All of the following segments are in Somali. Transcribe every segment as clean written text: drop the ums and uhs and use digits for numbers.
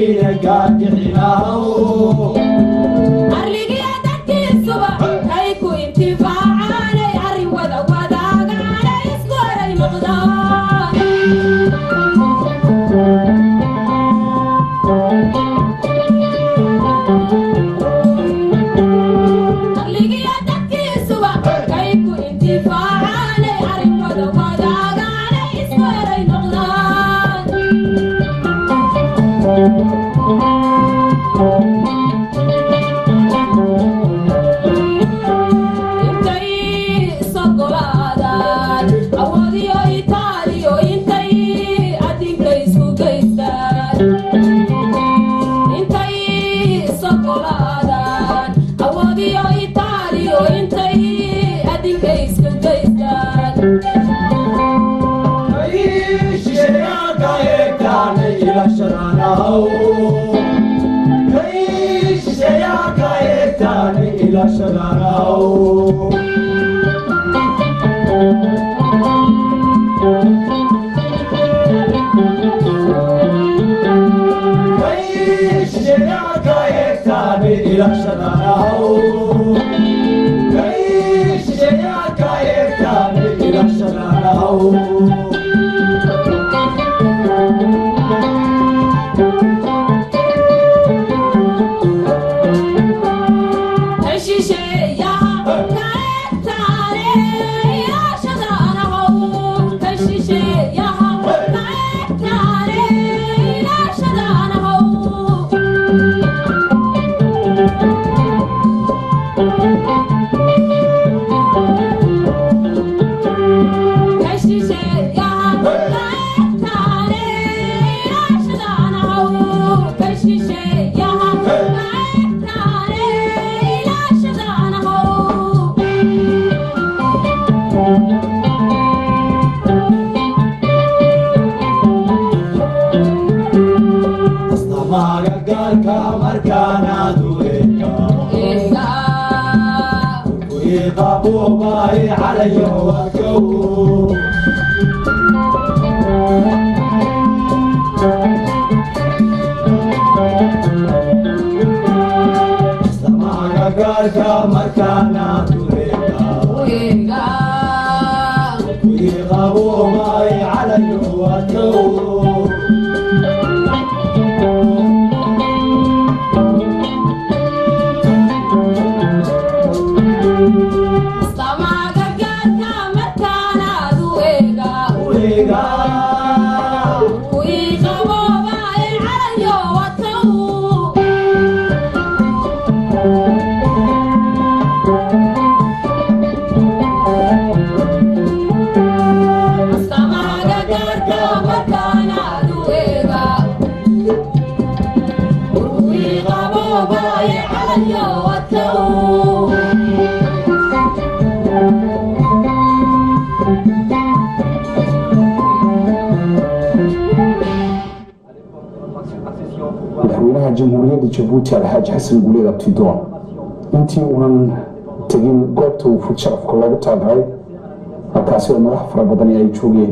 madaxweynaha jamhuuriyadda Jabuuti Alxaaji Xasan Guuleed Abtidoon intii uunan tagin goobta uu fud sharafka loogu taagay halkaasi oo madax fara badan ay joogeen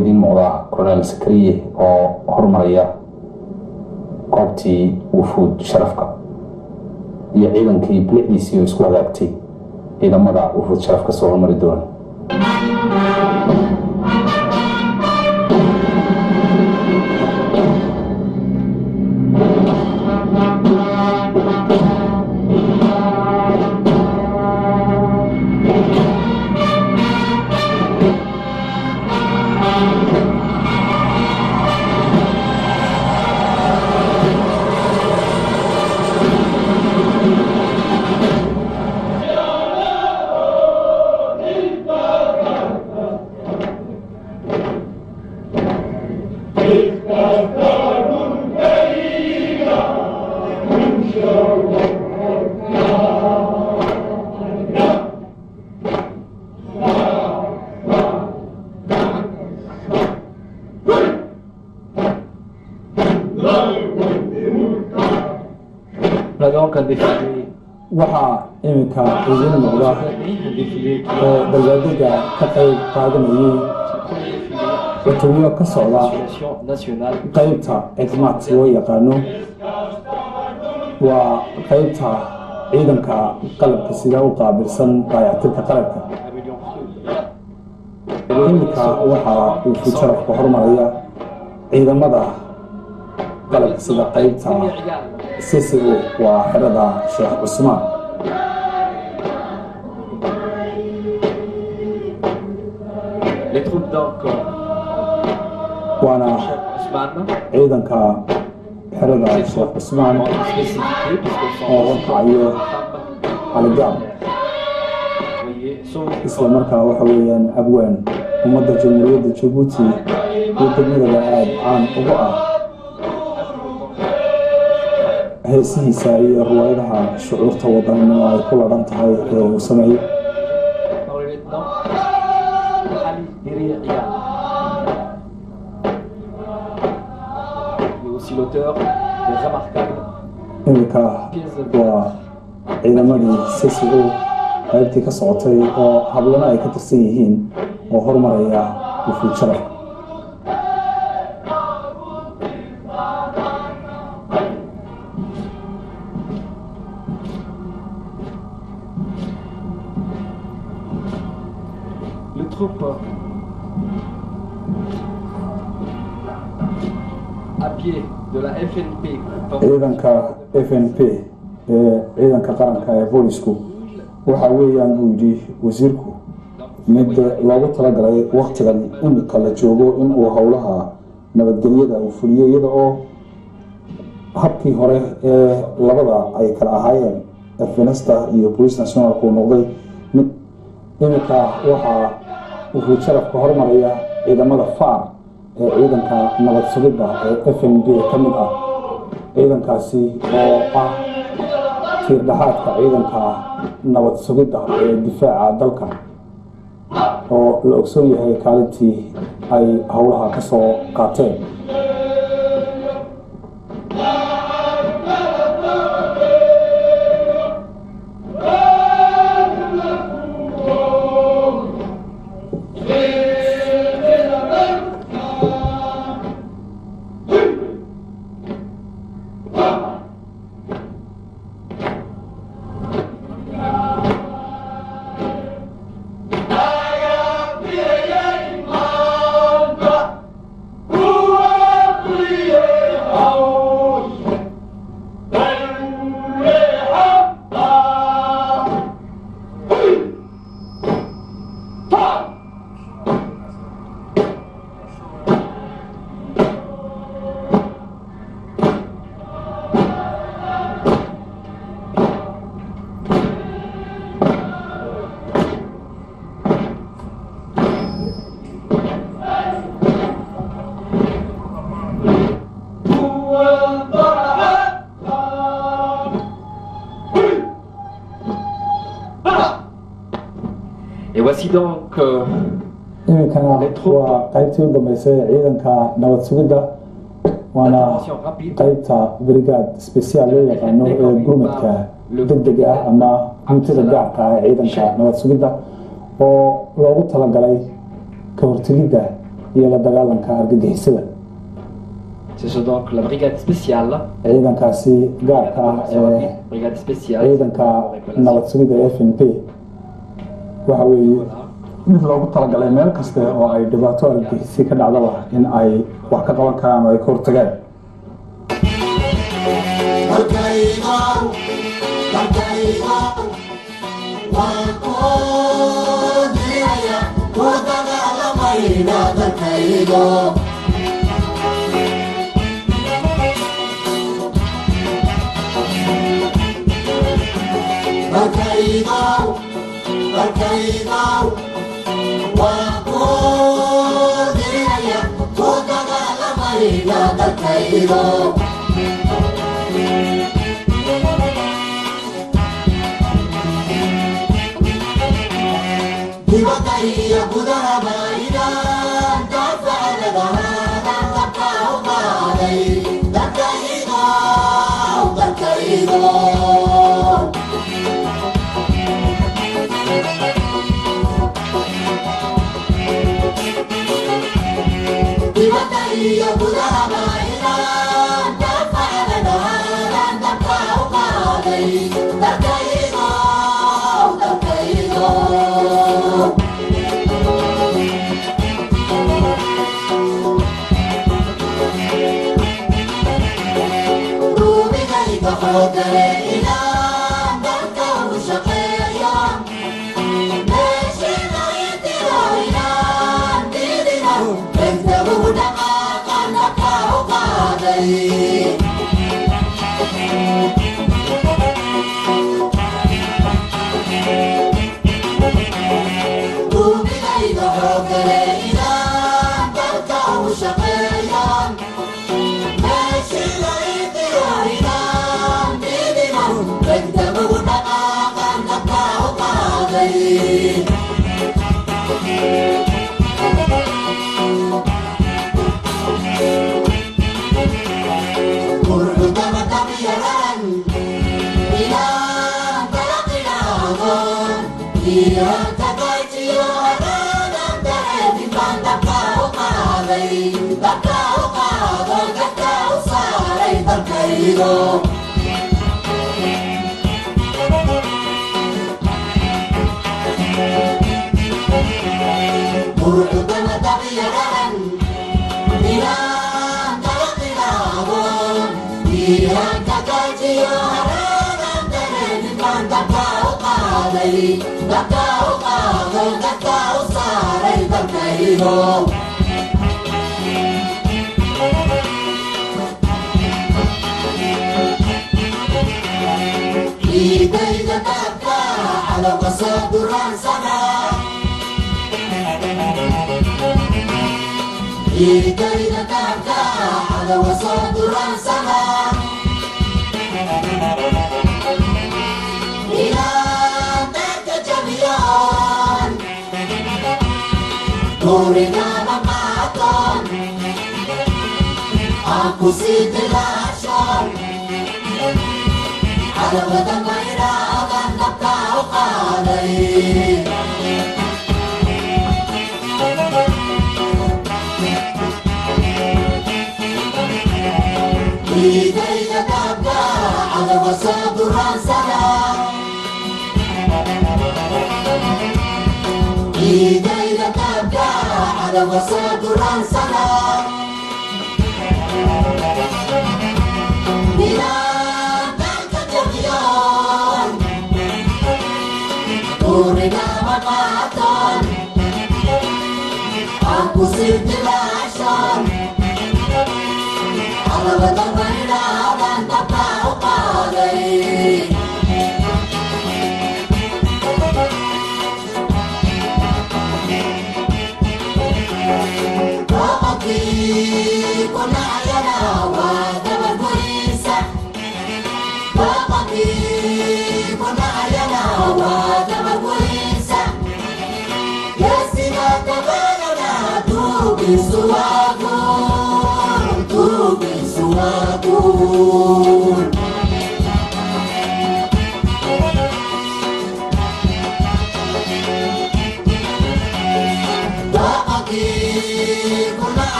idiin muuqdaa Colonel Sakariye oo hormaraya goobtii wufuud sharafka iyo ciidankii bilicdiisii oo isku hagaagtay ciidamada wufuud sharafka soo hormari doona. waxaa iminka idiin muuqda dalbaadega ka qayb qaadanayay cutubyo ka socda qaybta cidmaad loo yaqaano. waa qaybta ciidanka qalabka sida u qaabilsan dayactirka qalabka. iminka waxaa uu fujarafka hormaraya ciidamada qalabka sida qaybta CCO waa xerada Sheekh Cusmaan. waana ciidanka xerada Sheekh Cusmaan oo warkacayo haligaab isla markaa waxa weeyaan abwaan ummadda jamhuuriyadda Jabuuti iyo degmada aad caan uga ah heesihiisa iyo riwaayadaha shucuurta wadannimo ay ku ladhan tahay ee uu sameeyey. iminka waa ciidamadii CCO qaybtii ka socotay oo hablana ay ka tirsan yihiin oo hormaraya wufuud sharafka. ciidanka FNP ee ciidanka qaranka ee boolisku waxa weeyaan buu yidhi wasiirku mid loogu talagalay waqtigan imika la joogo in uu howlaha nabadgelyada uu fuliyo iyada oo habkii hore ee labada ay kala ahaayeen FNSta iyo Police Nationalku noqday mid. imika waxaa wuxuu sharafka hormaraya ciidamada FAR ee ciidanka nabad sugidda ee FNB ka mid ah. ciidankaasi oo ah tiir dhaxaadka ciidanka nabad sugidda ee difaaca dalka oo la ogsoon yahay kaalintii ay howlaha ka soo qaateen. Et voici donc iminkana waa qaybtii u dambeysay ciidanka nabad sugidda waana qaybta brigade special loo yaqaano ee gurmadka degdega ah ama guutada gaarka ah ee ciidanka nabad sugidda oo loogu talagalay ka hortegidda iyo la dagaalanka argagixisada. C'est donc la brigade spéciale. ciidankaasi gaarka ah ee Brigade spéciale. ciidanka nabad sugidda FNP waxa weeye mid loogu talagalay meel kasta oo ay dhibaato argagixisi ka dhacdaba in ay wax ka qaban karaan oo ay ka hortagaan.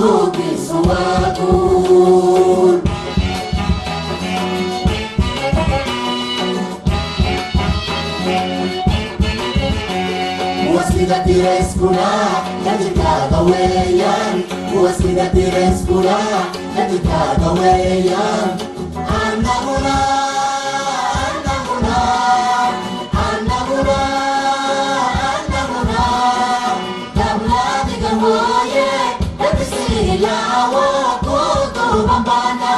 دوبي سواتون وسيلتي رزقنا نجيك قويا وسيلتي رزقنا نجيك قويا أنا هنا أنا هنا أنا هنا أنا هنا دولتي قوية تبسي لا وقوت بمبانا